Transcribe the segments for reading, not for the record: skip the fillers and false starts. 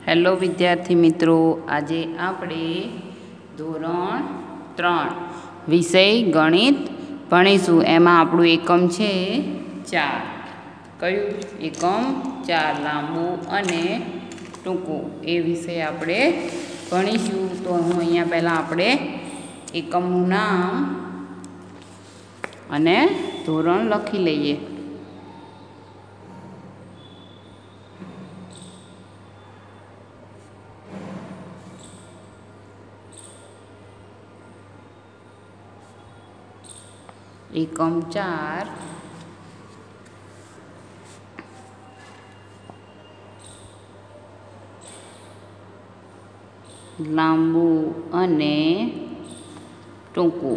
Hello વિદ્યાર્થી મિત્રો, આજે આપણે ધોરણ 3 વિષય ગણિત ભણીશું. એમાં આપણું એકમ છે 4. કયું એકમ? 4, લાંબુ અને ટૂંકું. એ વિષય આપણે ભણીશું. તો હું અહીંયા પહેલાં આપણે એકમનું નામ અને ધોરણ લખી લઈએ. એકમ 4, લાંબુ અને ટૂંકું.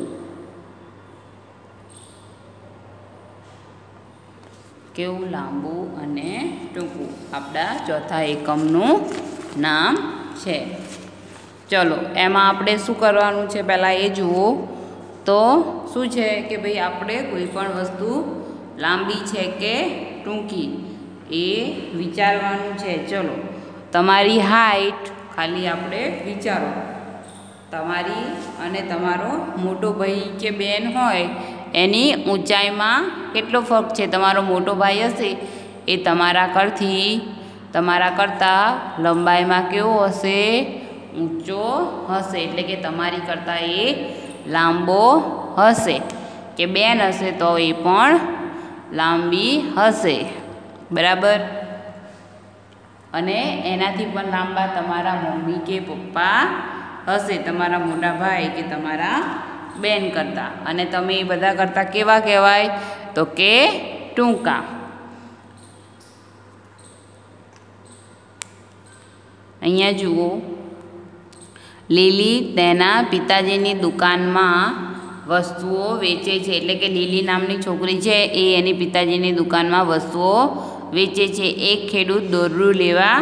કેવું લાંબુ અને ટૂંકું આપણા ચોથા એકમનું નામ છે. ચલો, એમાં આપણે શું કરવાનું છે પહેલાં એ જુઓ. તો શું છે કે ભાઈ આપણે કોઈ પણ વસ્તુ લાંબી છે કે ટૂંકી એ વિચારવાનું છે. ચલો, તમારી હાઈટ ખાલી આપણે વિચારો. તમારી અને તમારો મોટો ભાઈ કે બેન હોય એની ઊંચાઈમાં કેટલો ફરક છે. તમારો મોટો ભાઈ હશે એ તમારા કરતાં લંબાઈમાં કેવો હશે? ઊંચો હશે. એટલે કે તમારી કરતાં એ લાંબો હશે. કે બેન હશે તો એ પણ લાંબી હશે, બરાબર. અને એનાથી પણ લાંબા તમારા મમ્મી કે પપ્પા હશે, તમારા મોટા ભાઈ કે તમારા બેન કરતાં. અને તમે એ બધા કરતાં કેવા કહેવાય? તો કે ટૂંકા. અહીંયા જુઓ, લીલી તેના પિતાજીની દુકાનમાં વસ્તુઓ વેચે છે. એટલે કે લીલી નામની છોકરી છે એ એની પિતાજીની દુકાનમાં વસ્તુઓ વેચે છે. એક ખેડૂત દોરડું લેવા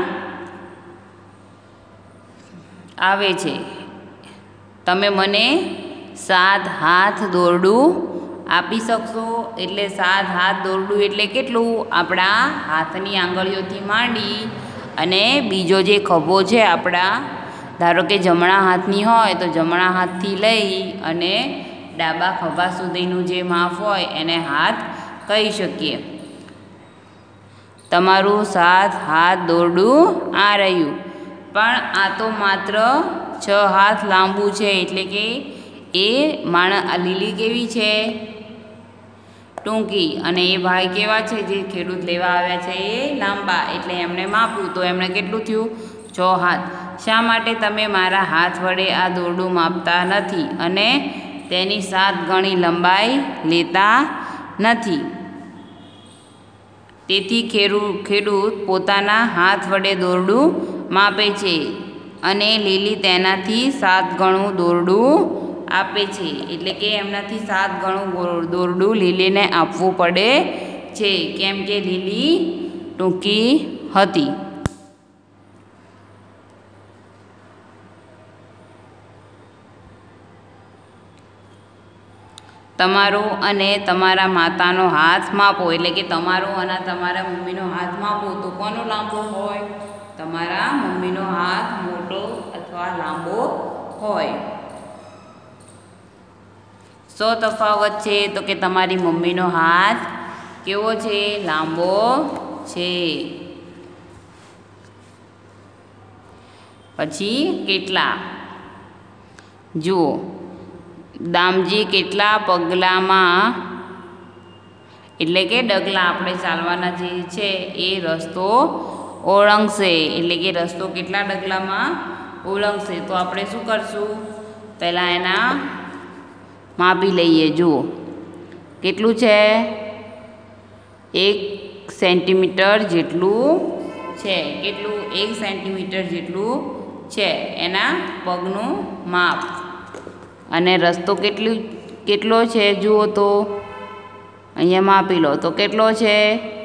આવે છે. તમે મને 7 હાથ દોરડું આપી શકશો? એટલે 7 હાથ દોરડું એટલે કેટલું? આપણા હાથની આંગળીઓથી માંડી અને બીજો જે ખભો છે આપણા, ધારો કે જમણા હાથની હોય તો જમણા હાથથી લઈ અને ડાબા ખભા સુધીનું જે માપ હોય એને હાથ કહી શકીએ. તમારું 7 હાથ દોરડું આ રહ્યું, પણ આ તો માત્ર 6 હાથ લાંબુ છે. એટલે કે એ લીલી કેવી છે? ટૂંકી. અને એ ભાઈ કેવા છે? જે ખેડૂત લેવા આવ્યા છે એ લાંબા. એટલે એમણે માપવું તો એમણે કેટલું થયું? 6 હાથ. શા માટે તમે મારા હાથ વડે આ દોરડું માપતા નથી અને તેની 7 ગણી લંબાઈ લેતા નથી? તેથી ખેડૂત પોતાના હાથ વડે દોરડું માપે છે અને લીલી તેનાથી 7 ગણું દોરડું આપે છે. એટલે કે એમનાથી 7 ગણું દોરડું લીલીને આપવું પડે છે, કેમ કે લીલી ટૂંકી હતી. તમારો અને તમારા માતાનો હાથ માપો. એટલે કે તમારો અને તમારા મમ્મીનો હાથ માપો તો કોનો લાંબો હોય? તમારા મમ્મીનો હાથ મોટો અથવા લાંબો હોય. શો તફાવત છે? તો કે તમારી મમ્મીનો હાથ કેવો છે? લાંબો છે. પછી કેટલા જુઓ. દામજી કેટલા પગલામાં, એટલે કે ડગલા આપણે ચાલવાના જે છે એ રસ્તો ઓળંગશે. એટલે કે રસ્તો કેટલા ડગલામાં ઓળંગશે? તો આપણે શું કરશું? પહેલાં એના માપી લઈએ. જુઓ કેટલું છે? 1 સેન્ટીમીટર જેટલું છે. કેટલું? 1 સેન્ટીમીટર જેટલું છે એના પગનું માપ. અને રસ્તો કેટલો છે? જુઓ તો અહીંયા માપી લો તો કેટલો છે?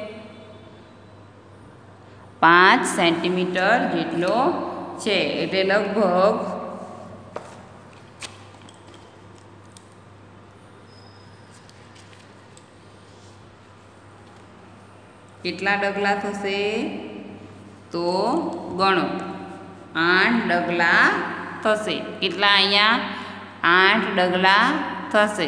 5 સેન્ટીમીટર જેટલો છે. એટલે લગભગ કેટલા ડગલા થશે? તો ગણો. 8 ડગલા થશે. કેટલા અહીંયા 8 ડગલા થશે.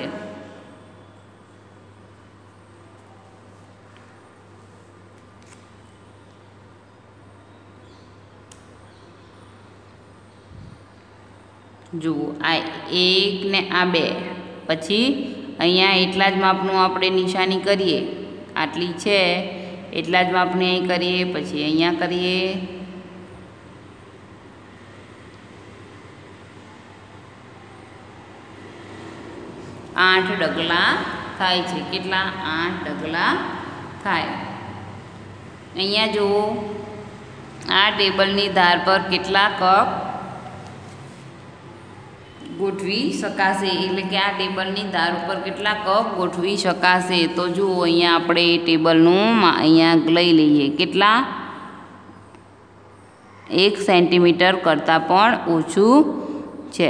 જુઓ આ 1 ને આ 2 પછી અહીંયા એટલા જ માપનું આપણે નિશાની કરીએ. આટલી છે એટલા જ માપની અહીં કરીએ, પછી અહીંયા કરીએ. આઠ ડગલા થાય છે. કેટલા 8 ડગલા થાય. અહીંયા જુઓ આ ટેબલની ધાર પર કેટલા કપ ગોઠવી શકાશે, એટલે કે આ ટેબલની ધાર ઉપર કેટલા કપ ગોઠવી શકાશે. તો જુઓ અહીંયા આપણે ટેબલનું અહીંયા લઈ લઈએ. કેટલા 1 સેન્ટીમીટર કરતાં પણ ઓછું છે.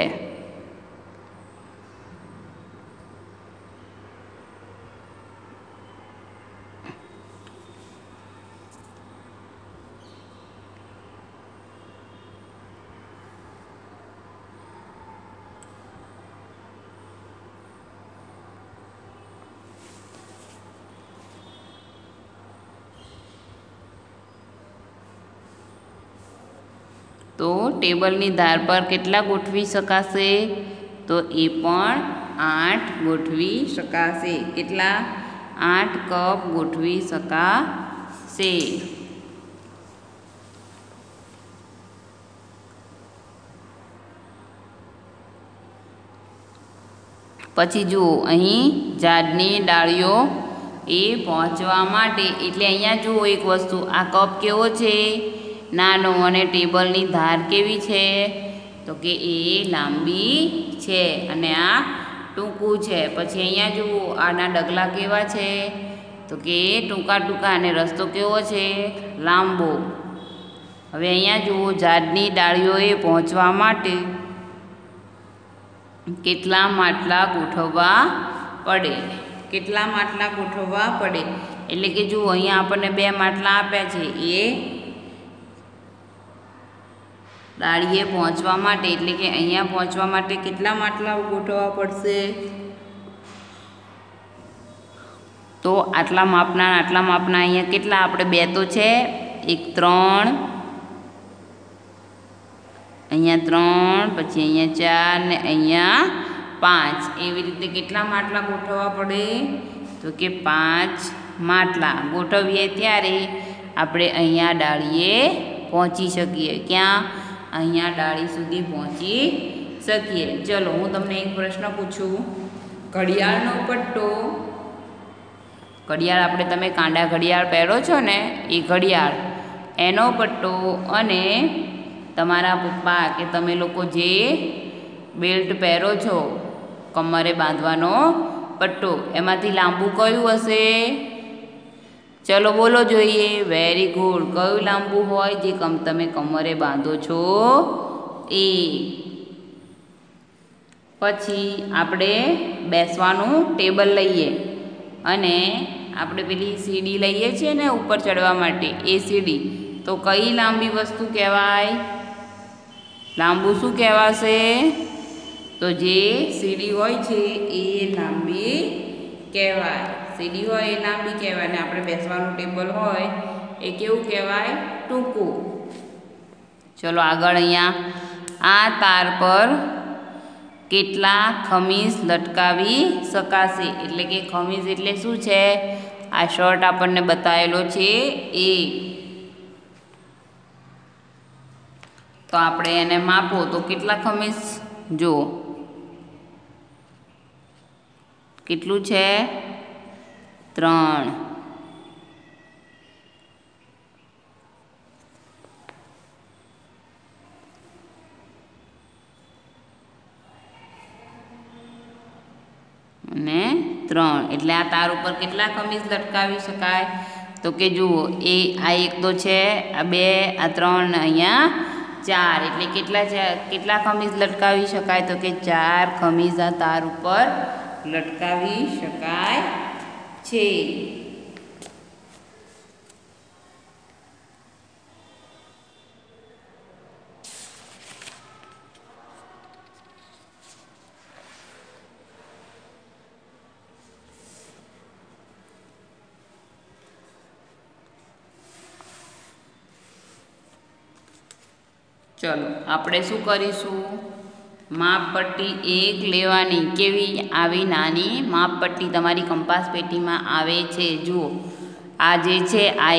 તો ટેબલની ધાર પર કેટલા ગોઠવી શકાશે? તો એ પણ 8 ગોઠવી શકાશે. કેટલા 8 કપ ગોઠવી શકાશે. પછી જુઓ અહીં ઝાડની ડાળીઓ એ પહોંચવા માટે, એટલે અહીંયા જુઓ એક વસ્તુ, આ કપ કેવો છે? નાનો. અને ટેબલની ધાર કેવી છે? તો કે એ લાંબી છે અને આ ટૂંકું છે. પછી અહીંયા જુઓ આના ડગલા કેવા છે? તો કે ટૂંકા ટૂંકા, અને રસ્તો કેવો છે? લાંબો. હવે અહીંયા જુઓ ઝાડની ડાળીઓએ પહોંચવા માટે કેટલા માટલા ગોઠવવા પડે? કેટલા માટલા ગોઠવવા પડે? એટલે કે જુઓ અહીંયા આપણને 2 માટલા આપ્યા છે. એ ડાળીએ પહોંચવા માટે, એટલે કે અહીંયા પહોંચવા માટે કેટલા માટલા ગોઠવવા પડશે? તો આટલા માપના અહીંયા કેટલા? આપણે 2 તો છે, એક 3, અહીંયા 3, પછી અહીંયા 4 ને અહીંયા 5. એવી રીતે કેટલા માટલા ગોઠવવા પડે? તો કે 5 માટલા ગોઠવીએ ત્યારે આપણે અહીંયા ડાળીએ પહોંચી શકીએ. ક્યાં? અહીંયા ડાળી સુધી પહોંચી શકીએ. ચલો હું તમને એક પ્રશ્ન પૂછું. ઘડિયાળનો પટ્ટો, ઘડિયાળ આપણે તમે કાંડા ઘડિયાળ પહેરો છો ને, એ ઘડિયાળ, એનો પટ્ટો અને તમારા પપ્પા કે તમે લોકો જે બેલ્ટ પહેરો છો કમરે બાંધવાનો પટ્ટો, એમાંથી લાંબુ કયું હશે? ચલો બોલો જોઈએ. Very good. કયું લાંબુ હોય જે તમે કમરે બાંધો છો એ? પછી આપણે બેસવાનું ટેબલ લઈએ અને આપણે પેલી સીડી લઈએ છીએ ને ઉપર ચડવા માટે, એ સીડી, તો કઈ લાંબી વસ્તુ કહેવાય? લાંબુ શું કહેવાશે? તો જે સીડી હોય છે એ લાંબી કહેવાય. સીડી હોય એ લાંબી કહેવાય, અને આપણે બેસવાનું ટેબલ હોય એ કેવું કહેવાય? ટૂંકું. ચલો આગળ. અહીંયા આ તાર પર કેટલા ખમીસ લટકાવી શકાશે? એટલે કે ખમીસ એટલે શું છે? આ શર્ટ આપણને બતાવેલો છે એ. તો આપણે એને માપો તો કેટલા ખમીસ? જો કેટલું છે? 3. અને 3. એટલે આ તાર ઉપર કેટલા ખમીસ લટકાવી શકાય? તો કે જુઓ એ આ 1 તો છે, આ 2, આ 3 ને અહીંયા 4. એટલે કેટલા ખમીસ લટકાવી શકાય? તો કે 4 ખમીસ આ તાર ઉપર લટકાવી શકાય છે. ચલો આપણે શું કરીશું, માપપટ્ટી એક લેવાની. કેવી? આવી નાની માપપટ્ટી તમારી કંપાસ પેટીમાં આવે છે. જુઓ આ જે છે આ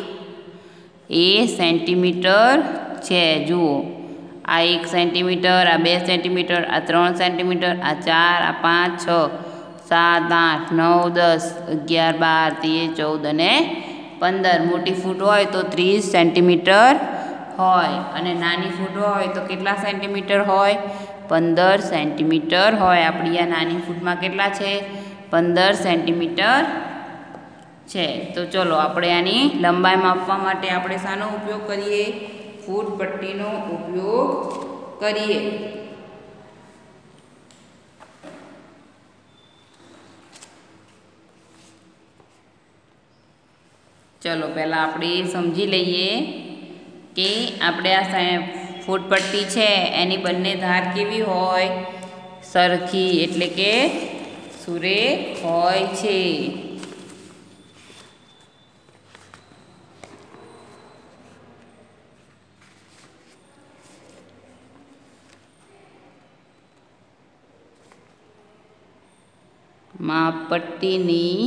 1 સેન્ટીમીટર છે. જુઓ આ 1 સેન્ટીમીટર, આ 2 સેન્ટીમીટર, આ 3 સેન્ટીમીટર, આ 4, આ 5, 6, 7, 8, 9, 10, 11, 12, 13, 14 અને 15. મોટી ફૂટ હોય તો 30 સેન્ટીમીટર હોય અને નાની ફૂટ હોય તો કેટલા સેન્ટીમીટર હોય? 15 સેન્ટીમીટર હોય. આપણી આ નાની ફૂટમાં કેટલા છે? 15 સેન્ટીમીટર છે. તો ચલો આપણે આની લંબાઈ માપવા માટે આપણે શાનો ઉપયોગ કરીએ? ફૂટ પટ્ટીનો ઉપયોગ કરીએ. ચલો પહેલાં આપણે સમજી લઈએ કે આપણે આ ફૂટ પટ્ટી છે એની બંને ધાર કેવી હોય? સરખી, એટલે કે સુરેખ હોય છે. માપપટ્ટીની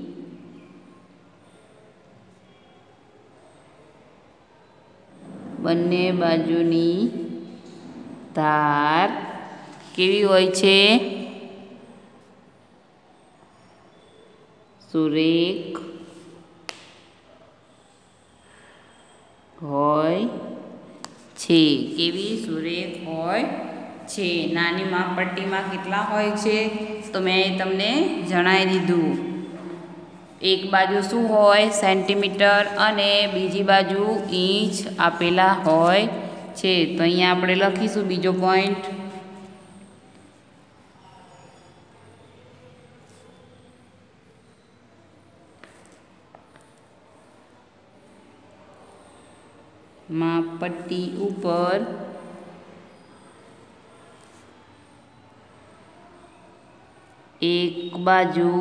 બંને બાજુની ધાર કેવી હોય છે? સુરેખ હોય છે. કેવી? સુરેખ હોય છે. નાની માપપટ્ટીમાં કેટલા હોય છે? તો મેં તમને જણાવી દીધું. એક બાજુ શું હોય? સેન્ટીમીટર અને બીજી બાજુ ઇંચ આપેલા હોય છે. તો અહીંયા આપણે લખીશું બીજો પોઈન્ટ. માપપટ્ટી ઉપર એક બાજુ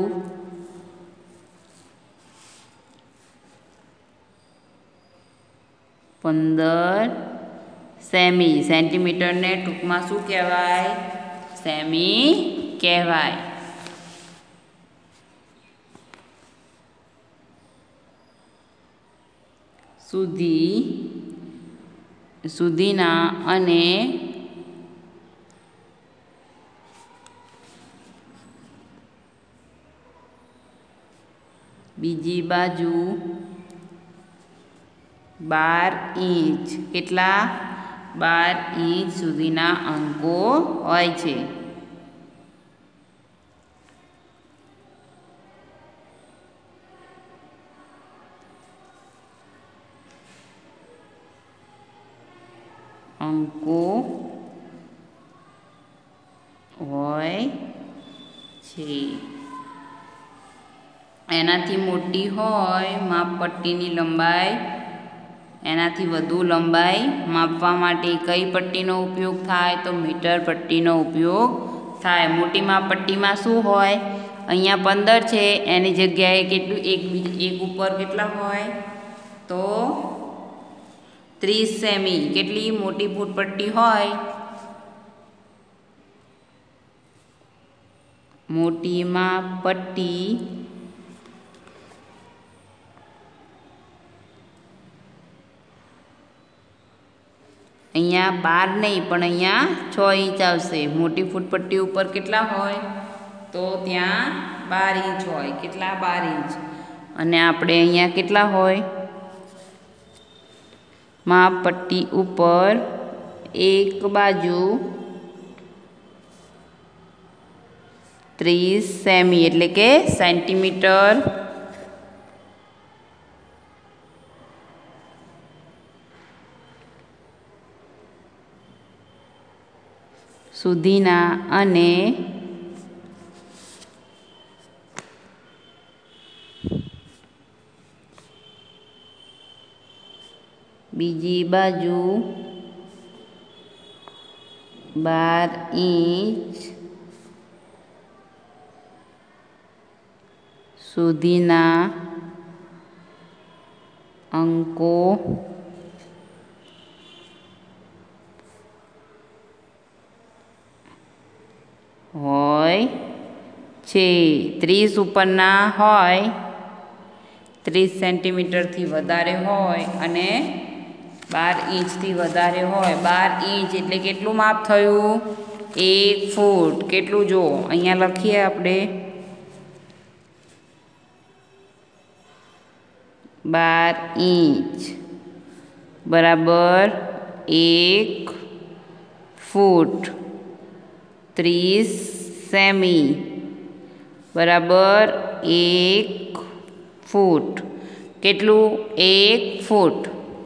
સેમી. સેન્ટીમીટરને ટૂંકમાં શું કહેવાય? સેમી કહેવાય. સુધીના અને બીજી બાજુ 12 ઇંચ. કેટલા? 12 ઇંચ સુધીના અંકો હોય છે. અંકો હોય છે. એનાથી મોટી હોય માપપટ્ટીની લંબાઈ, એનાથી વધુ લંબાઈ માપવા માટે કઈ પટ્ટીનો ઉપયોગ થાય? તો મીટર પટ્ટીનો ઉપયોગ થાય. મોટી માપપટ્ટીમાં શું હોય? અહીંયા 15 છે એની જગ્યાએ કેટલું એક ઉપર કેટલા હોય? તો 30 સેમી. કેટલી મોટી ફૂટ પટ્ટી હોય? મોટી માપપટ્ટી અહીંયા 12 નહીં પણ અહીંયા 6 ઇંચ આવશે. મોટી ફૂટપટ્ટી ઉપર કેટલા હોય? તો ત્યાં 12 ઇંચ હોય. કેટલા? 12 ઇંચ. અને આપણે અહીંયા કેટલા હોય? માપપટ્ટી ઉપર એક બાજુ 30 સેમી એટલે કે સેન્ટીમીટર સુધીના અને બીજી બાજુ 12 ઇંચ સુધીના અંકો હોય છે. 30 ઉપરના હોય, 30 સેન્ટીમીટરથી વધારે હોય અને 12 ઇંચથી વધારે હોય. 12 ઇંચ એટલે કેટલું માપ થયું? 1 ફૂટ. કેટલું જો અહીંયા લખીએ આપણે, 12 ઇંચ બરાબર 1 ફૂટ. 30 સેમી બરાબર 1 ફૂટ. કેટલું? 1 ફૂટ.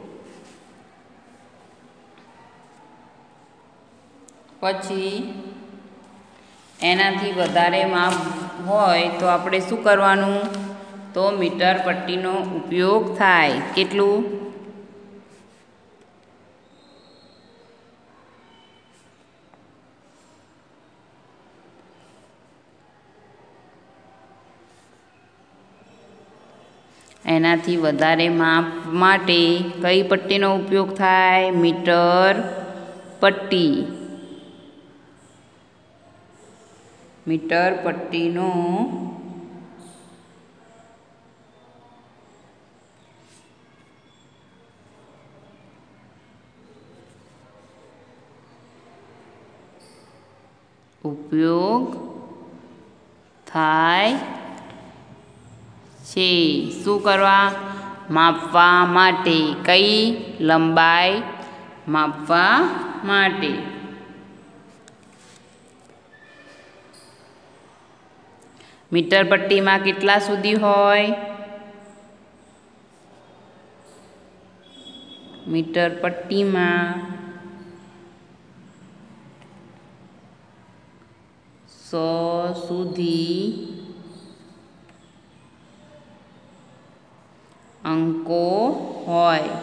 પછી એનાથી વધારે માપ હોય તો આપણે શું કરવાનું? તો મીટર પટ્ટીનો ઉપયોગ થાય. કેટલું? એનાથી વધારે માપ માટે કઈ પટ્ટીનો ઉપયોગ થાય? મીટર પટ્ટી. મીટર પટ્ટીનો ઉપયોગ થાય છે. શું કરવા? માપવા માટે. કઈ લંબાઈ માપવા માટે. મીટર પટ્ટીમાં કેટલા સુધી હોય? મીટર પટ્ટીમાં 100 સુધી અંકો હોય.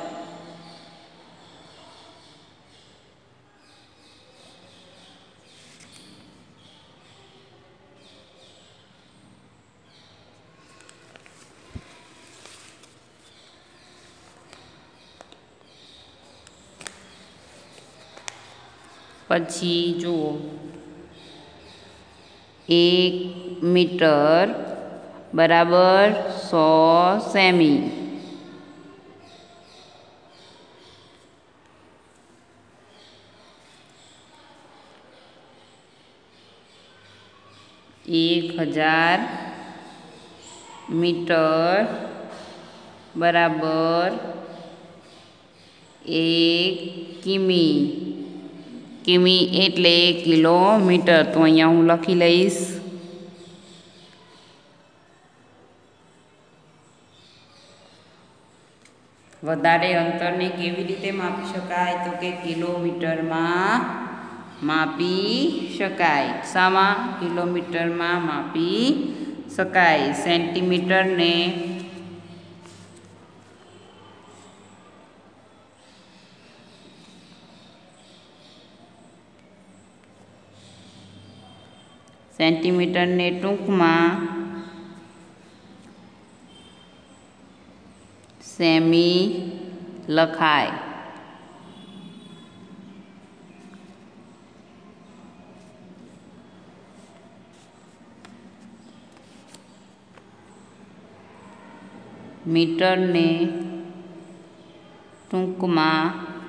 પછી જુઓ, 1 મીટર બરાબર 100 સેમી. એક 1000 મીટર બરાબર 1 કિમી. કિમી એટલે કિલોમીટર. તો અહીંયા હું લખી લઈશ. વધારે અંતરને કેવી રીતે માપી શકાય? તો કે કિલોમીટરમાં માપી શકાય. શામાં? કિલોમીટરમાં માપી શકાય. સેન્ટીમીટરને ટૂંકમાં સેમી લખાય. મીટરને ટૂંકમાં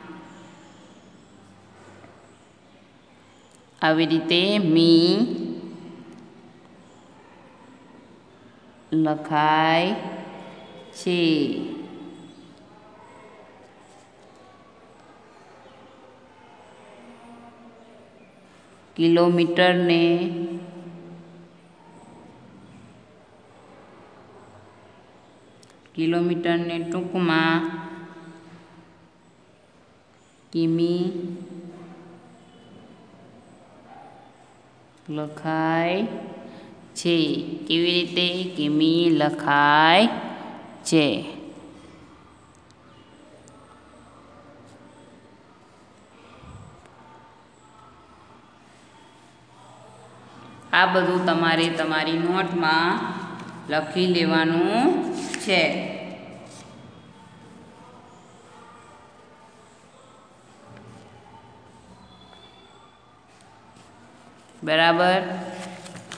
આવી રીતે મી લખાય છે. કિલોમીટરને ટૂંકમાં કિમી લખાય છે. કેવી રીતે? કિમી લખાય છે. આ બધું તમારે તમારી નોટમાં લખી લેવાનું છે. બરાબર.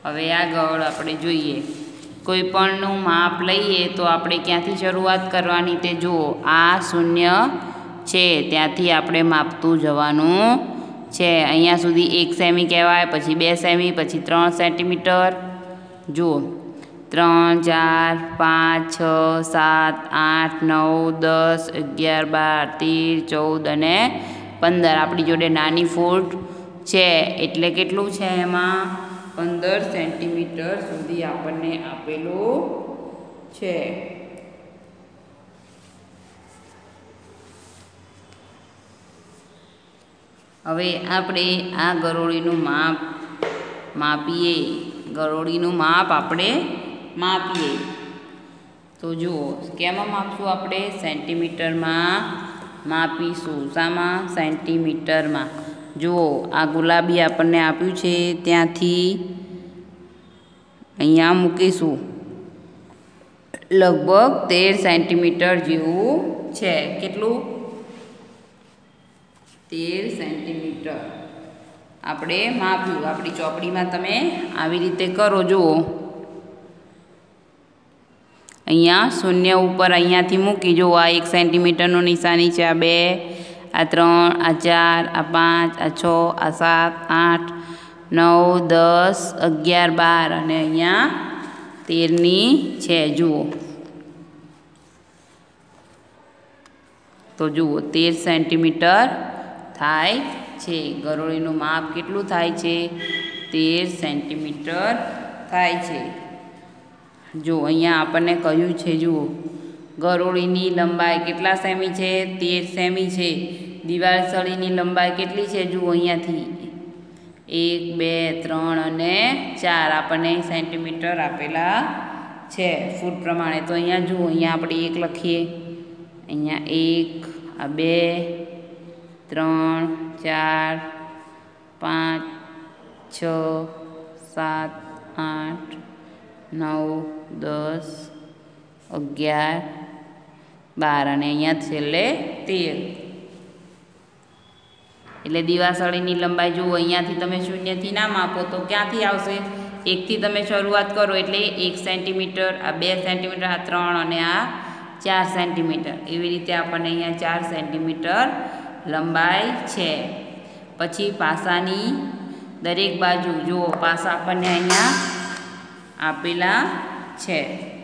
હવે આગળ આપણે જોઈએ, કોઈ પણનું માપ લઈએ તો આપણે ક્યાંથી શરૂઆત કરવાની તે જુઓ. આ 0 છે ત્યાંથી આપણે માપતું જવાનું છે. અહીંયા સુધી 1 સેમી કહેવાય, પછી 2 સેમી, પછી 3 સેન્ટીમીટર. જુઓ 3, 4, 5, 6, 7, 8, 9, 10, 11, 12, 13, 14 અને 15. આપણી જોડે નાની ફૂટ છે એટલે કેટલું છે એમાં 15 સેન્ટીમીટર સુધી આપણને આપેલું છે. હવે આપણે આ ગરોળીનું માપ માપીએ. ગરોળીનું માપ આપણે માપીએ તો જુઓ કેમાં માપશું આપણે? સેન્ટીમીટરમાં માપીશું. શામાં? સેન્ટીમીટરમાં. જુઓ આ ગુલાબી આપણને આપ્યું છે ત્યાંથી અહીંયા મૂકીશું. લગભગ 13 સેન્ટીમીટર જેવું છે. કેટલું? 13 સેન્ટીમીટર આપણે માપ્યું. આપણી ચોપડીમાં તમે આવી રીતે કરો. જુઓ અહીંયા 0 ઉપર અહીંયાથી મૂકી. જુઓ આ 1 સેન્ટીમીટરનું નિશાની છે. આ 2, આ 3, આ 4, આ 5, આ 6, આ 7, 8, 9, 10, 11, 12 અને અહીંયા 13ની છે. જુઓ તો જુઓ 13 સેન્ટીમીટર થાય છે. ગરોળીનું માપ કેટલું થાય છે? 13 સેન્ટીમીટર થાય છે. જો અહીંયા આપણને કહ્યું છે, જુઓ ગરોળીની લંબાઈ કેટલા સેમી છે? 13 સેમી છે. દિવાસળીની લંબાઈ કેટલી છે? જુઓ અહીંયાથી 1, 2, 3 અને 4 આપણને સેન્ટીમીટર આપેલા છે ફૂટ પ્રમાણે. તો અહીંયા જુઓ અહીંયા આપણે 1 લખીએ. અહીંયા 1, આ 2, 3, 4, 5, 6, 7, 8, 9, 10, 11, 12 અને અહીંયા છેલ્લે 13. એટલે દિવાસળીની લંબાઈ જુઓ અહીંયાથી તમે 0થી ના માપો તો ક્યાંથી આવશે? 1થી તમે શરૂઆત કરો એટલે 1 સેન્ટીમીટર, આ 2 સેન્ટીમીટર, આ 3 અને આ 4 સેન્ટીમીટર. એવી રીતે આપણને અહીંયા 4 સેન્ટીમીટર લંબાઈ છે. પછી પાસાની દરેક બાજુ જુઓ પાસા આપણને અહીંયા આપેલા છે.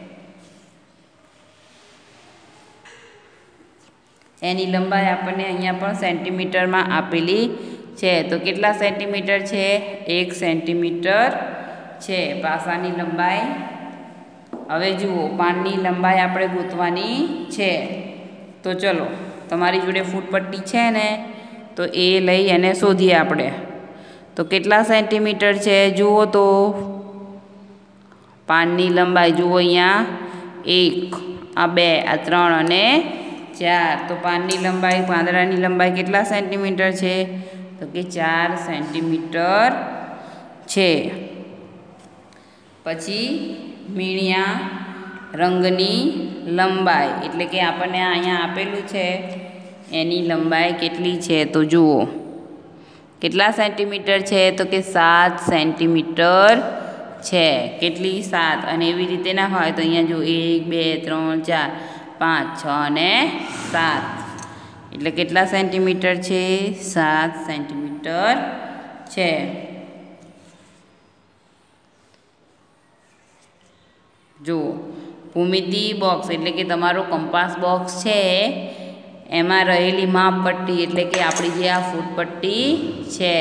એની લંબાઈ આપણને અહીંયા પણ સેન્ટીમીટરમાં આપેલી છે. તો કેટલા સેન્ટીમીટર છે? 1 સેન્ટીમીટર છે પાસાની લંબાઈ. હવે જુઓ પાનની લંબાઈ આપણે ગોતવાની છે. તો ચલો તમારી જોડે ફૂટપટ્ટી છે ને, તો એ લઈ અને શોધીએ આપણે. તો કેટલા સેન્ટીમીટર છે? જુઓ તો પાનની લંબાઈ જુઓ અહીંયા 1, આ 2, આ 3 અને 4. તો પાનની લંબાઈ, પાંદડાની લંબાઈ કેટલા સેન્ટીમીટર છે? તો કે 4 સેન્ટીમીટર છે. પછી મીણિયા રંગની લંબાઈ એટલે કે આપણને અહીંયા આપેલું છે એની લંબાઈ કેટલી છે? તો જુઓ કેટલા સેન્ટીમીટર છે? તો કે 7 સેન્ટીમીટર છે. કેટલી? 7. અને એવી રીતે ના હોય તો અહીંયા જો 1, 2, 3, 4, 5, 6 અને 7. એટલે કેટલા સેન્ટીમીટર છે? 7 સેન્ટીમીટર છે. જુઓ ભૂમિતિ બોક્સ એટલે કે તમારો કંપાસ બોક્સ છે એમાં રહેલી માપપટ્ટી એટલે કે આપણી જે આ ફૂટપટ્ટી છે,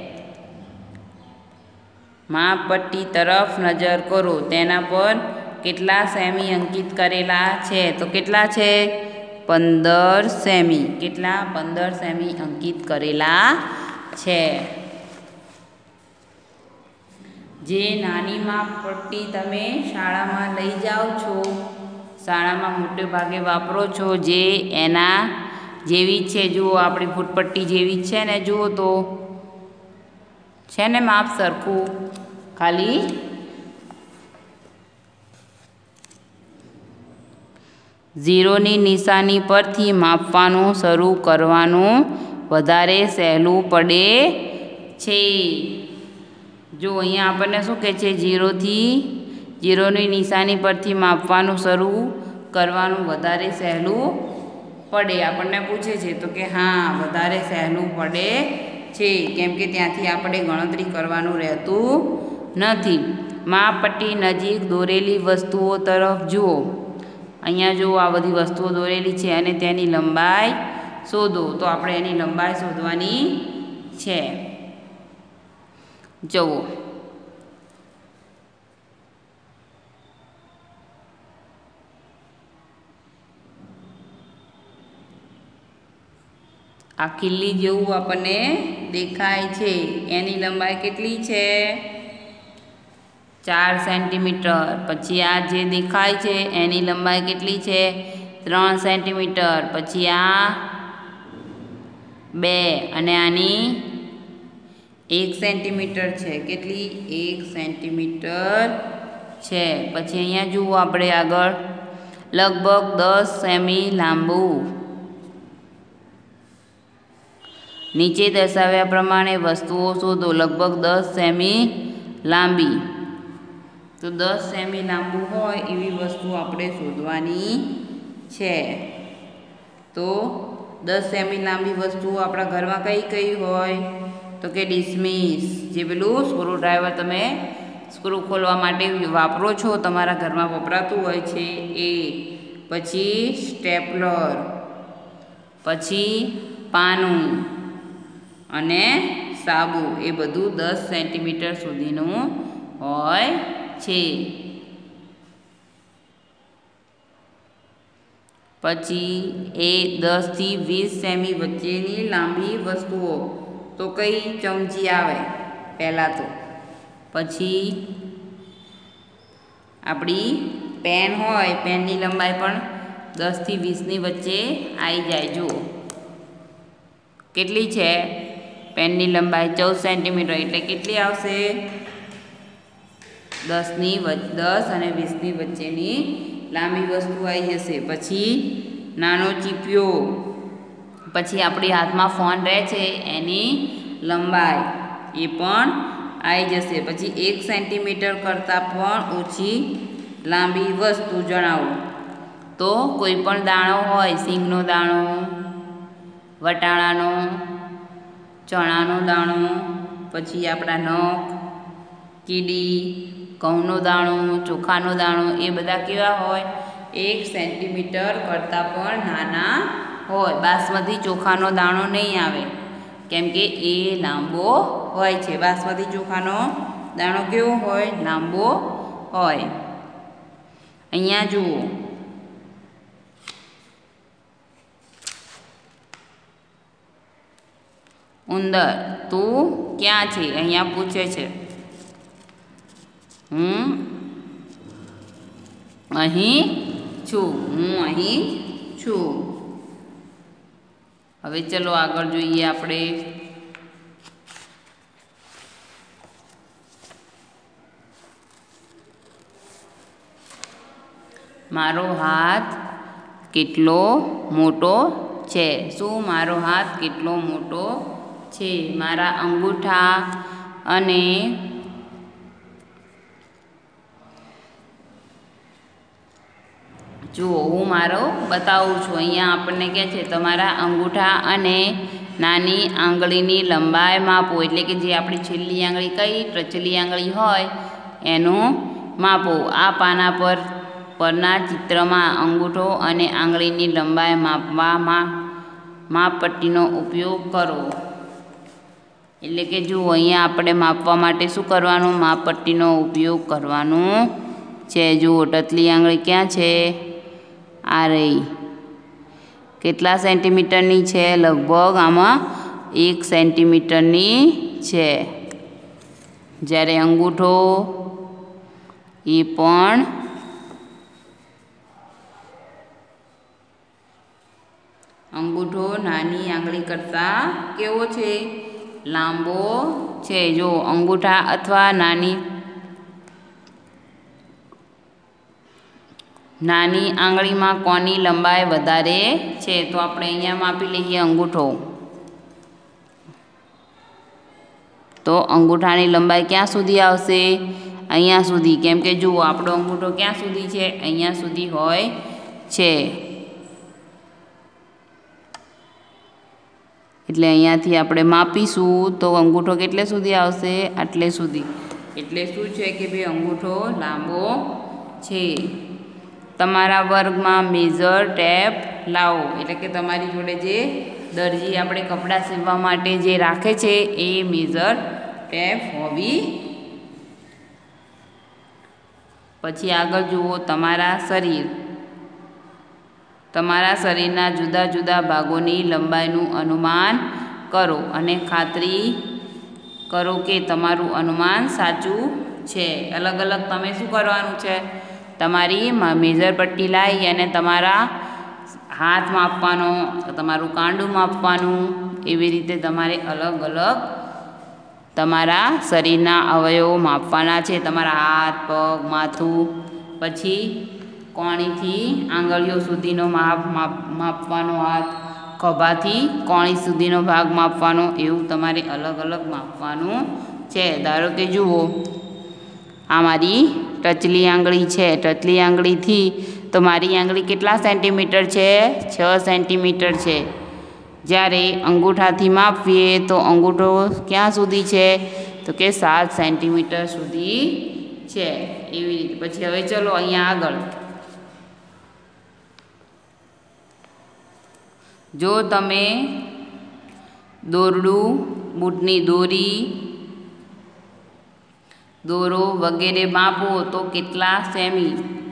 માપપટ્ટી તરફ નજર કરો. તેના પર કેટલા સેમી અંકિત કરેલા છે? તો કેટલા છે? 15 સેમી. કેટલા? 15 સેમી અંકિત કરેલા છે. જે નાની માપપટ્ટી તમે શાળામાં લઈ જાઓ છો, શાળામાં મોટે ભાગે વાપરો છો, જે એના જેવી છે. જુઓ આપણી ફૂટપટ્ટી જેવી છે ને, જુઓ તો છે ને માપ સરખું. ખાલી ઝીરોની નિશાની પરથી માપવાનું શરૂ કરવાનું વધારે સહેલું પડે છે. જો અહીંયા આપણને શું કહે છે, 0ની નિશાની પરથી માપવાનું શરૂ કરવાનું વધારે સહેલું પડે. આપણને પૂછે છે તો કે હા, વધારે સહેલું પડે છે, કેમ કે ત્યાંથી આપણે ગણતરી કરવાનું રહેતું નથી. માપપટ્ટી નજીક દોરેલી વસ્તુઓ તરફ જુઓ. અહીંયા જો આ બધી વસ્તુઓ દોરેલી છે અને તેની લંબાઈ શોધો. તો આપણે એની લંબાઈ શોધવાની છે. જુઓ, આ ખીલ્લી જેવું આપણને દેખાય છે, એની લંબાઈ કેટલી છે? 4 સેન્ટીમીટર. પછી આ જે દેખાય છે એની લંબાઈ કેટલી છે? 3 સેન્ટીમીટર. પછી આ 2 અને આની 1 સેન્ટીમીટર છે. કેટલી? 1 સેન્ટીમીટર છે. પછી અહીંયા જુઓ આપણે આગળ, લગભગ 10 સેમી લાંબુ. નીચે દર્શાવ્યા પ્રમાણે વસ્તુઓ શોધો. લગભગ 10 સેમી લાંબી. તો 10 સેમી લાંબુ હોય એવી વસ્તુ આપણે શોધવાની છે. તો 10 સેમી લાંબી વસ્તુઓ આપણા ઘરમાં કઈ કઈ હોય? તો કે ડિસમિસ, જે પેલું સ્ક્રૂ ડ્રાઈવર તમે સ્ક્રૂ ખોલવા માટે વાપરો છો, તમારા ઘરમાં વપરાતું હોય છે એ. પછી સ્ટેપલર, પછી પાનું અને સાબુ. એ બધું 10 સેન્ટીમીટર સુધીનું હોય છે. પછી એ 10 થી 20 સેમી વચ્ચેની લાંબી વસ્તુઓ. તો કઈ? ચમચી આવે પહેલાં તો. પછી આપણી પેન હોય, પેનની લંબાઈ પણ 10 થી 20ની વચ્ચે આવી જાય. જુઓ કેટલી છે પેનની લંબાઈ? 14 સેન્ટીમીટર. એટલે કેટલી આવશે? 10 અને 20ની વચ્ચેની લાંબી વસ્તુ આવી જશે. પછી નાનો ચીપિયો. પછી આપણી હાથમાં ફોન રહે છે એની લંબાઈ એ પણ આવી જશે. પછી 1 સેન્ટીમીટર કરતાં પણ ઓછી લાંબી વસ્તુ જણાવો. તો કોઈ પણ દાણો હોય, સિંગનો દાણો, વટાણાનો, ચણાનો દાણો, પછી આપણા નખ, કીડી, ઘઉંનો દાણો, ચોખાનો દાણો, એ બધા કેવા હોય? 1 સેન્ટીમીટર કરતાં પણ નાના હોય. બાસમતી ચોખાનો દાણો નહીં આવે, કેમ કે એ લાંબો હોય છે. બાસમતી ચોખાનો દાણો કેવો હોય? લાંબો હોય. અહીંયા જુઓ, ઉંદર, તું ક્યાં છે? અહીંયા પૂછે છે. હું અહીં છું. હું અહીં છું. હવે ચલો આગળ જોઈએ આપણે. મારો હાથ કેટલો મોટો છે? શું મારો હાથ કેટલો મોટો છે? મારા અંગૂઠા અને જુઓ, હું મારો બતાવું છું. અહીંયા આપણને કહે છે તમારા અંગૂઠા અને નાની આંગળીની લંબાઈ માપો. એટલે કે જે આપણી છેલ્લી આંગળી કઈ ટચલી આંગળી હોય એનું માપો. આ પાના પરના ચિત્રમાં અંગૂઠો અને આંગળીની લંબાઈ માપવામાં માપપટ્ટીનો ઉપયોગ કરો. એટલે કે જુઓ, અહીંયા આપણે માપવા માટે શું કરવાનું? માપપટ્ટીનો ઉપયોગ કરવાનું છે. જુઓ, ટચલી આંગળી ક્યાં છે? આ રહી. કેટલા સેન્ટીમીટરની છે? લગભગ આમાં 1 સેન્ટીમીટરની છે. જ્યારે અંગૂઠો એ પણ અંગૂઠો નાની આંગળી કરતાં કેવો છે? લાંબો છે. જો અંગૂઠા અથવા નાની આંગળીમાં કોની લંબાઈ વધારે છે? તો આપણે અહીંયા માપી લઈએ અંગૂઠો. તો અંગૂઠાની લંબાઈ ક્યાં સુધી આવશે? અહીંયા સુધી, કેમ કે જુઓ આપણો અંગૂઠો ક્યાં સુધી છે? અહીંયા સુધી હોય છે. એટલે અહીંયાથી આપણે માપીશું તો અંગૂઠો કેટલે સુધી આવશે? આટલે સુધી. એટલે શું છે કે ભાઈ અંગૂઠો લાંબો છે. તમારા વર્ગમાં મેઝર ટેપ લાવો, એટલે કે તમારી જોડે જે દરજી આપણે કપડાં સીવવા માટે જે રાખે છે એ મેઝર ટેપ હોવી. પછી આગળ જુઓ, તમારા શરીર. તમારા શરીરના જુદા જુદા ભાગોની લંબાઈનું અનુમાન કરો અને ખાતરી કરો કે તમારું અનુમાન સાચું છે. અલગ અલગ તમે શું કરવાનું છે? તમારી મેજર પટ્ટી લાવી અને તમારા હાથ માપવાનો, તમારું કાંડું માપવાનું, એવી રીતે તમારે અલગ અલગ તમારા શરીરના અવયવો માપવાના છે. તમારા હાથ, પગ, માથું, પછી કોણીથી આંગળીઓ સુધીનો માપવાનો હાથ, ખભાથી કોણી સુધીનો ભાગ માપવાનો, એવું તમારે અલગ અલગ માપવાનું છે. ધારો કે જુઓ, આ મારી ટચલી આંગળી છે. ટચલી આંગળીથી તો મારી આંગળી કેટલા સેન્ટીમીટર છે? 6 સેન્ટીમીટર છે. જ્યારે અંગૂઠાથી માપીએ તો અંગૂઠો ક્યાં સુધી છે? તો કે 7 સેન્ટીમીટર સુધી છે. એવી રીતે પછી હવે ચલો અહીંયા આગળ. જો તમે દોરડું, બૂટની દોરી, દોરો વગેરે માપો તો કેટલા સેમી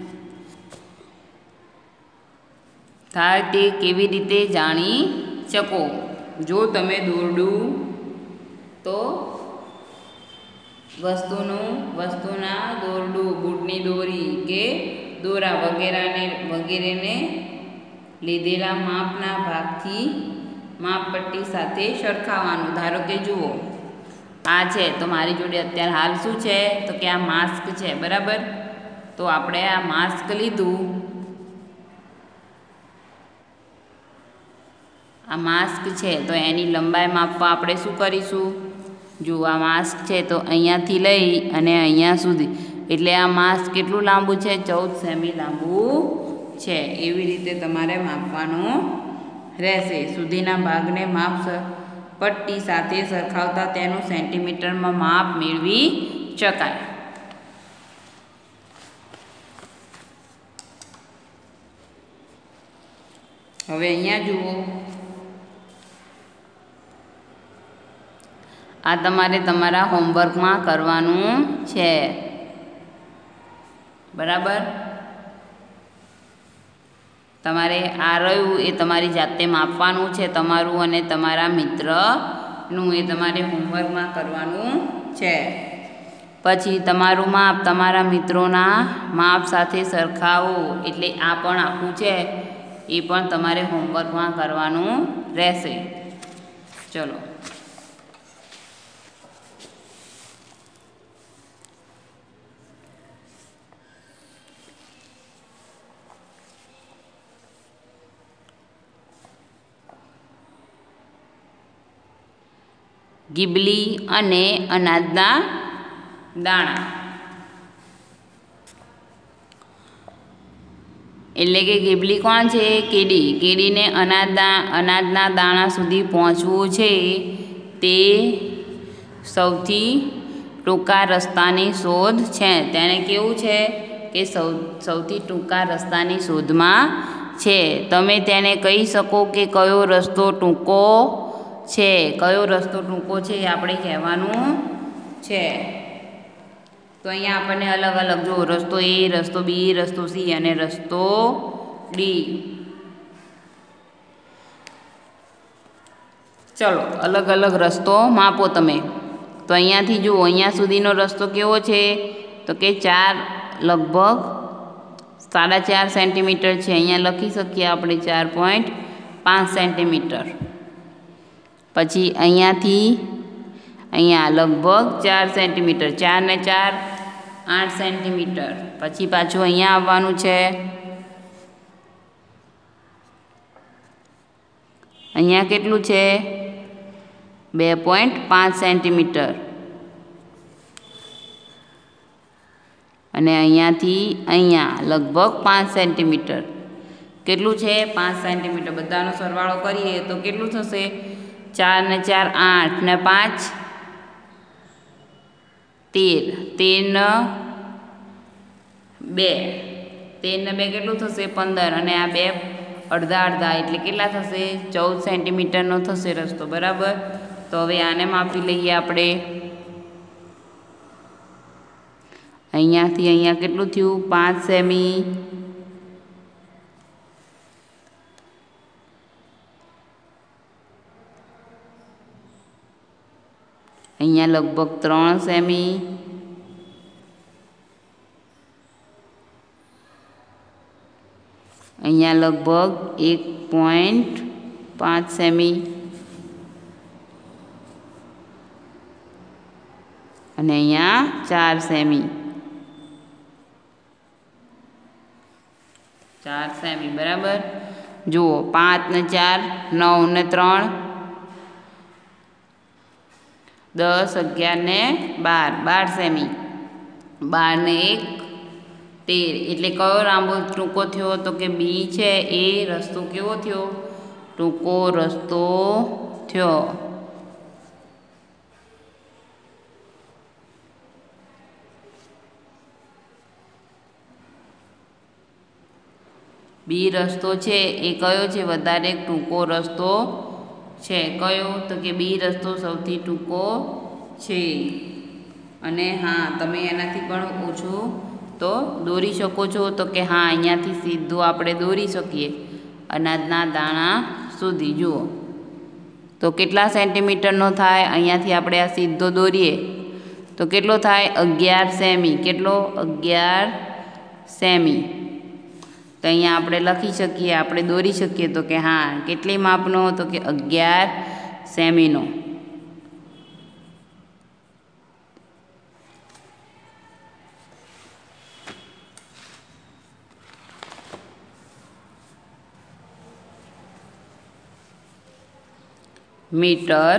થાય તે કેવી રીતે જાણી શકો? જો તમે દોરડું તો વસ્તુના દોરડું, બૂટની દોરી કે દોરા વગેરેને લીધેલા માપના ભાગથી માપપટ્ટી સાથે સરખાવવાનું. ધારો કે જુઓ, આ છે તો મારી જોડે અત્યારે હાલ શું છે? તો કે આ માસ્ક છે, બરાબર? તો આપણે આ માસ્ક લીધું, આ માસ્ક છે તો એની લંબાઈ માપવા આપણે શું કરીશું? જો આ માસ્ક છે તો અહીંયાથી લઈ અને અહીંયા સુધી, એટલે આ માસ્ક કેટલું લાંબુ છે? 14 સેમી લાંબુ છે. એવી રીતે તમારે માપવાનું રહેશે. સુધીના ભાગને માપ પટ્ટી સાથે સરખાવતા તેનું સેન્ટીમીટરમાં માપ મેળવી શકાય. હવે અહીંયા જુઓ, આ તમારે તમારા હોમવર્કમાં કરવાનું છે, બરાબર? તમારે આ રહ્યું એ તમારી જાતે માપવાનું છે, તમારું અને તમારા મિત્રનું. એ તમારે હોમવર્કમાં કરવાનું છે. પછી તમારું માપ તમારા મિત્રોના માપ સાથે સરખાવો, એટલે આ પણ આખું છે એ પણ તમારે હોમવર્કમાં કરવાનું રહેશે. ચલો, ગીબલી અને અનાજના દાણા. એટલે કે ગીબલી કોણ છે? કીડી. કીડીને અનાજના દાણા સુધી પહોંચવું છે તે સૌથી ટૂંકા રસ્તાની શોધ છે. તેને કેવું છે કે સૌથી ટૂંકા રસ્તાની શોધમાં છે. તમે તેને કહી શકો કે કયો રસ્તો ટૂંકો છે? કયો રસ્તો ટૂંકો છે એ આપણે કહેવાનું છે. તો અહીંયા આપણને અલગ અલગ જો રસ્તો A, રસ્તો B, રસ્તો C અને રસ્તો D. ચલો, અલગ અલગ રસ્તો માપો તમે. તો અહીંયાથી જુઓ, અહીંયા સુધીનો રસ્તો કેવો છે? તો કે લગભગ 4.5 સેન્ટીમીટર છે. અહીંયા લખી શકીએ આપણે 4.5 સેન્ટીમીટર. પછી અહીંયાથી અહીંયા લગભગ 4 સેન્ટીમીટર, 4 ને 4 8 સેન્ટીમીટર. પછી પાછું અહીંયા આવવાનું છે. અહીંયા કેટલું છે? 2.5 સેન્ટીમીટર. અને અહીંયાથી અહીંયા લગભગ 5 સેન્ટીમીટર. કેટલું છે? 5 સેન્ટીમીટર. બધાનો સરવાળો કરીએ તો કેટલું થશે? 4 ને 4 8 ને 5 13. 13 ને 2 કેટલું થશે? 15. અને આ બે અડધા અડધા એટલે કેટલા થશે? 14 સેન્ટીમીટરનો થશે રસ્તો. બરાબર. તો હવે આને માપી લઈએ આપણે. અહીંયાથી અહીંયા કેટલું થયું? 5 સેમી. અહીંયા લગભગ 3 સેમી. અહીંયા લગભગ 1.5 સેમી. અને અહીંયા 4 સેમી. 4 સેમી. બરાબર. જુઓ 5 ને 4 9 ને 3 10 11 ને 12 સેમી. 12 ને 1 13. એટલે કયો લાંબો ટૂંકો થયો? તો કે બી છે એ રસ્તો કેવો થયો? ટૂંકો રસ્તો થયો. બી રસ્તો છે એ કયો છે? વધારે ટૂંકો રસ્તો છે. કયો? તો કે બી રસ્તો સૌથી ટૂંકો છે. અને હા, તમે એનાથી પણ ઓછું તો દોરી શકો છો. તો કે હા, અહીંયાથી સીધું આપણે દોરી શકીએ અનાજના દાણા સુધી. જુઓ તો કેટલા સેન્ટીમીટરનો થાય? અહીંયાથી આપણે આ સીધો દોરીએ તો કેટલો થાય? 11 સેમી. કેટલો? 11 સેમી. તો અહીંયા આપણે લખી શકીએ, આપણે દોરી શકીએ. તો કે હા, કેટલી માપનો? તો કે 11 સેમીનો. મીટર.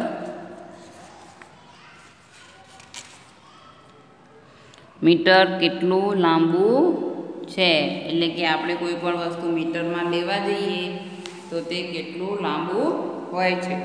મીટર કેટલું લાંબુ છે? એટલે કે આપણે કોઈ પણ વસ્તુ મીટરમાં લેવા જઈએ તો તે કેટલું લાંબુ હોય છે.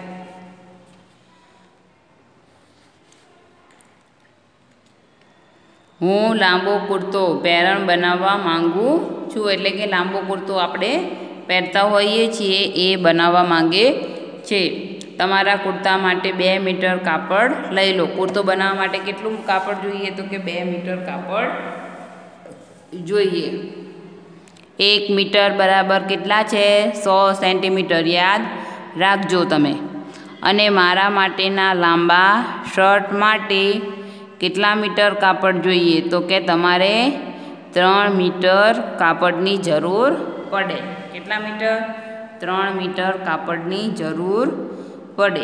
હું લાંબો કુર્તો પેરણ બનાવવા માંગુ છું. એટલે કે લાંબો કુર્તો આપણે પહેરતા હોઈએ છીએ એ બનાવવા માંગે છે. તમારા કુર્તા માટે 2 મીટર કાપડ લઈ લો. કુર્તો બનાવવા માટે કેટલું કાપડ જોઈએ? તો કે 2 મીટર કાપડ જોઈએ. 1 મીટર બરાબર કેટલા છે? 100 સેન્ટીમીટર. યાદ રાખજો તમે. અને મારા માટેના લાંબા શર્ટ માટે કેટલા મીટર કાપડ જોઈએ? તો કે તમારે 3 મીટર કાપડની જરૂર પડે. કેટલા મીટર? 3 મીટર કાપડની જરૂર પડે.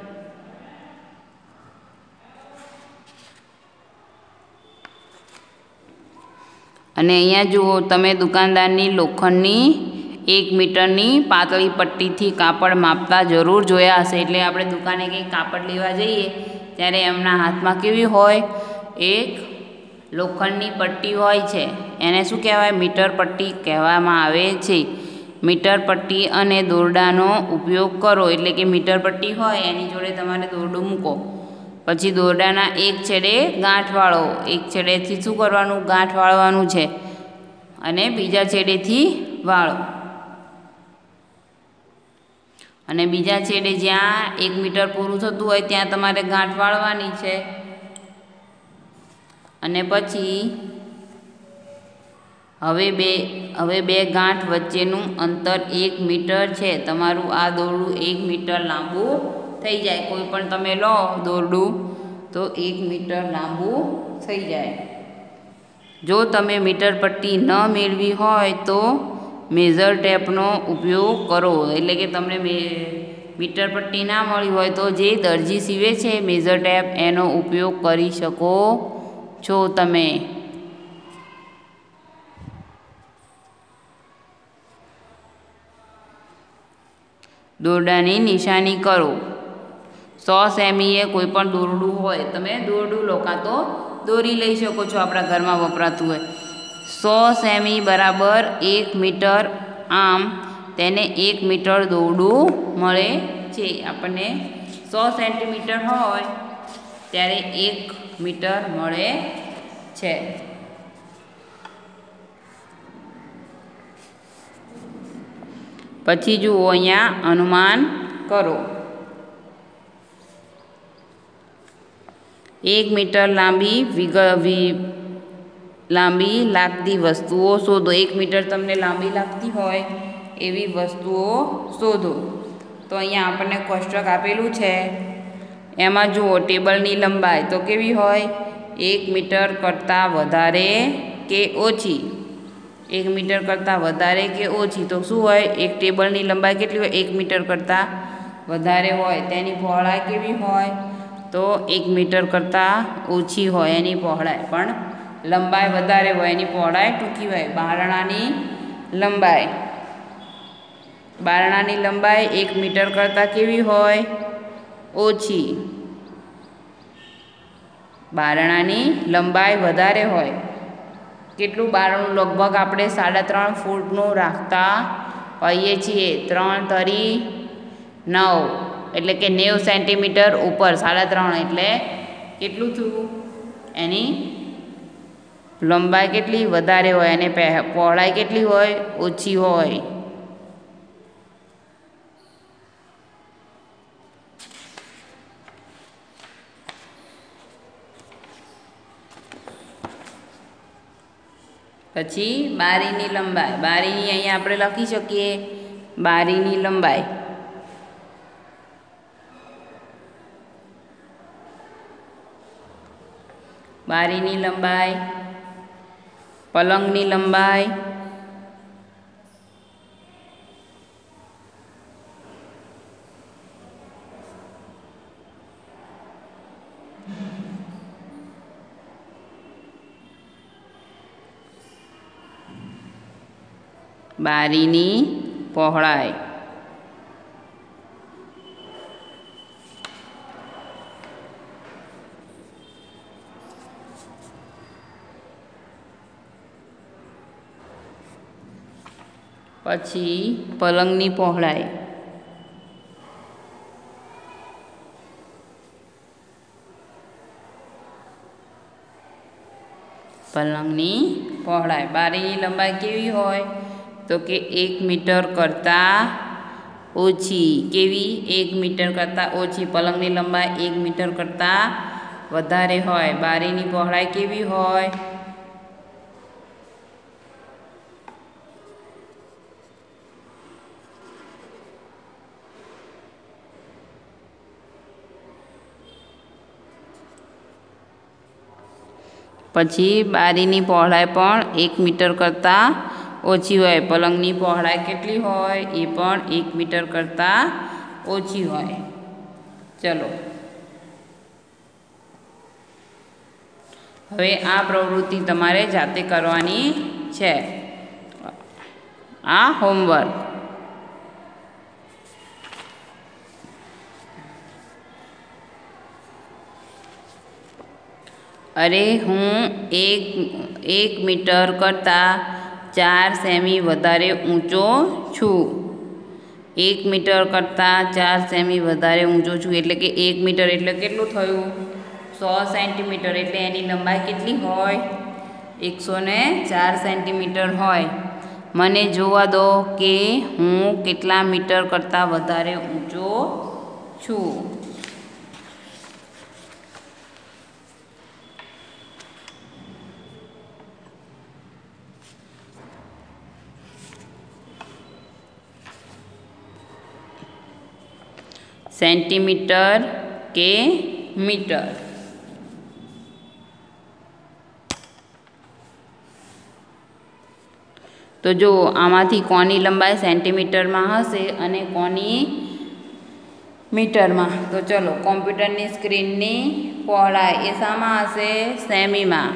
અને અહીંયા જુઓ, તમે દુકાનદારની લોખંડની 1 મીટરની પાતળી પટ્ટીથી કાપડ માપતા જરૂર જોયા હશે. એટલે આપણે દુકાને કંઈ કાપડ લેવા જઈએ ત્યારે એમના હાથમાં કેવી હોય? એક લોખંડની પટ્ટી હોય છે. એને શું કહેવાય? મીટર પટ્ટી કહેવામાં આવે છે. મીટર પટ્ટી અને દોરડાનો ઉપયોગ કરો. એટલે કે મીટર પટ્ટી હોય એની જોડે તમારે દોરડું મૂકો. પછી દોરડાના એક છેડે ગાંઠ વાળો. એક છેડેથી શું કરવાનું? ગાંઠ વાળવાનું છે. અને બીજા છેડેથી વાળો. અને બીજા છેડે જ્યાં 1 મીટર પૂરું થતું હોય ત્યાં તમારે ગાંઠ વાળવાની છે. અને પછી હવે બે ગાંઠ વચ્ચેનું અંતર 1 મીટર છે. તમારું આ દોરડું 1 મીટર લાંબુ થઈ જાય. કોઈ પણ તમે લો દોરડું તો 1 મીટર લાંબુ થઈ જાય. જો તમે મીટર પટ્ટી ન મેળવી હોય તો મેઝર ટેપનો ઉપયોગ કરો. એટલે કે તમને મીટર પટ્ટી ના મળી હોય તો જે દરજી સીવે છે મેઝર ટેપ, એનો ઉપયોગ કરી શકો છો તમે. દોરડાની નિશાની કરો. 100 સેમીએ કોઈ પણ દોરડું હોય, તમે દોરડું લો કાં તો દોરી લઈ શકો છો, આપણા ઘરમાં વપરાતું હોય. 100 સેમી બરાબર 1 મીટર, આમ તેને 1 મીટર દોરડું મળે છે. આપણને 100 સેન્ટીમીટર હોય ત્યારે 1 મીટર મળે છે. પછી જુઓ અહીંયા અનુમાન કરો. 1 મીટર લાંબી લાગતી વસ્તુઓ શોધો. 1 મીટર તમને લાંબી લાગતી હોય એવી વસ્તુઓ શોધો. તો અહીંયા આપણને કોષ્ટક આપેલું છે, એમાં જુઓ ટેબલની લંબાઈ તો કેવી હોય, 1 મીટર કરતાં વધારે કે ઓછી. 1 મીટર કરતાં વધારે કે ઓછી તો શું હોય, એક ટેબલની લંબાઈ કેટલી હોય, 1 મીટર કરતાં વધારે હોય. તેની પહોળાઈ કેવી હોય, તો 1 મીટર કરતાં ઓછી હોય એની પહોળાઈ, પણ લંબાઈ વધારે હોય, એની પહોળાઈ ટૂંકી હોય. બારણાની લંબાઈ 1 મીટર કરતાં કેવી હોય, ઓછી. બારણાની લંબાઈ વધારે હોય. કેટલું બારણું લગભગ આપણે 3.5 ફૂટનું રાખતા હોઈએ છીએ. 3 તરી 9 એટલે કે 90 સેન્ટીમીટર ઉપર 3.5 એટલે કેટલું થયું, એની લંબાઈ કેટલી વધારે હોય અને પહોળાઈ કેટલી હોય, ઓછી હોય. પછી બારીની લંબાઈ. બારીની અહીંયા આપણે લખી શકીએ બારીની લંબાઈ. બારીની લંબાઈ, પલંગની લંબાઈ, બારીની પહોળાઈ. પછી પલંગની પહોળાઈ. પલંગની પહોળાઈ. બારીની લંબાઈ કેવી હોય, તો કે 1 મીટર કરતાં ઓછી. કેવી, 1 મીટર કરતાં ઓછી. પલંગની લંબાઈ 1 મીટર કરતાં વધારે હોય. બારીની પહોળાઈ કેવી હોય, પછી બારીની પહોળાઈ પણ 1 મીટર કરતાં ઓછી હોય. પલંગની પહોળાઈ કેટલી હોય, એ પણ 1 મીટર કરતાં ઓછી હોય. ચલો હવે આ પ્રવૃત્તિ તમારે જાતે કરવાની છે. આ હોમવર્ક. અરે હું 1 મીટર કરતાં 4 સેમી વધારે ઊંચો છું. 1 મીટર કરતાં 4 સેમી વધારે ઊંચો છું એટલે કે 1 મીટર એટલે કેટલું થયું, 100 સેન્ટીમીટર. એટલે એની લંબાઈ કેટલી હોય, 104 સેન્ટીમીટર હોય. મને જોવા દો કે હું કેટલા મીટર કરતાં વધારે ઊંચો છું. સેન્ટીમીટર કે મીટર. તો જો આમાંથી કોની લંબાઈ સેન્ટીમીટરમાં હશે અને કોની મીટરમાં. તો ચલો કોમ્પ્યુટરની સ્ક્રીનની પહોળાઈ એ શામાં હશે, સેમીમાં.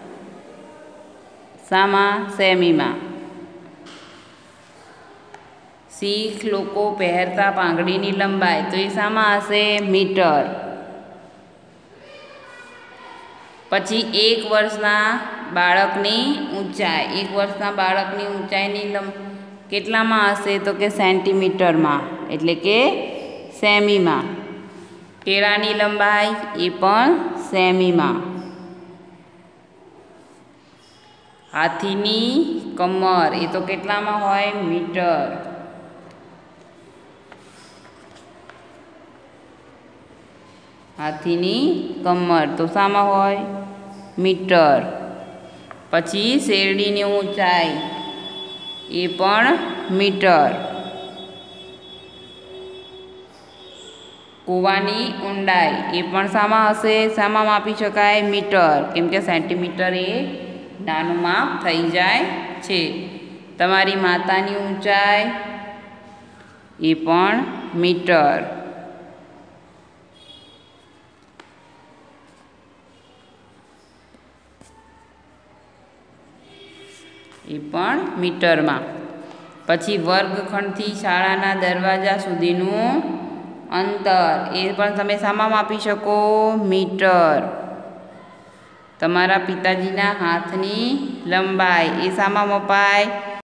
શામાં, સેમીમાં. શીખ લોકો પહેરતા પાંગડીની લંબાઈ તો એ શામાં હશે, મીટર. પછી 1 વર્ષના બાળકની ઊંચાઈ, 1 વર્ષના બાળકની ઊંચાઈની કેટલામાં હશે તો કે સેન્ટીમીટરમાં, એટલે કે સેમીમાં. કેળાની લંબાઈ એ પણ સેમીમાં. હાથીની કમર એ તો કેટલામાં હોય મીટર. હાથીની કમર તો શામાં હોય મીટર. પછી શેરડીની ઊંચાઈ એ પણ મીટર. કૂવાની ઊંડાઈ એ પણ શામાં હશે, શામાં માપી શકાય મીટર, કેમ કે સેન્ટીમીટર એ નાનું માપ થઈ જાય છે. તમારી માતાની ઊંચાઈ એ પણ મીટર. એ પણ મીટરમાં. પછી વર્ગખંડથી શાળાના દરવાજા સુધીનું અંતર એ પણ તમે શામાં માપી શકો મીટર. તમારા પિતાજીના હાથની લંબાઈ એ શામાં મપાય